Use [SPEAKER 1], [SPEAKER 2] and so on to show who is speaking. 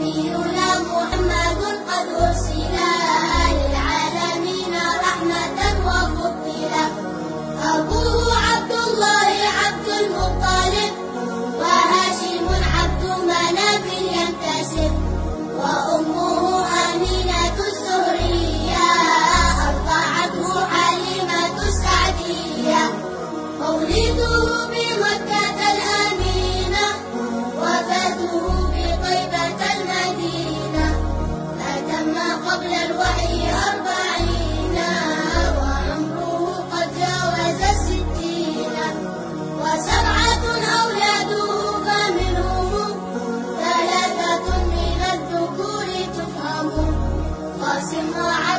[SPEAKER 1] نبينا محمد قد أرسل للعالمين رحمة وفضلا. أبوه عبد الله عبد المطلب، وهاشم عبد مناف ينتسب، وأمه آمنة الزهرية أرضعته حليمة السعدية. مولده بمكة الأمينة، وفاته بطيبة المدينة. أتم قبل الوحي 40، وعمره قد جاوز 60. وسبعة أولاده فمنهم 3 من الذكور تفهم. قاسم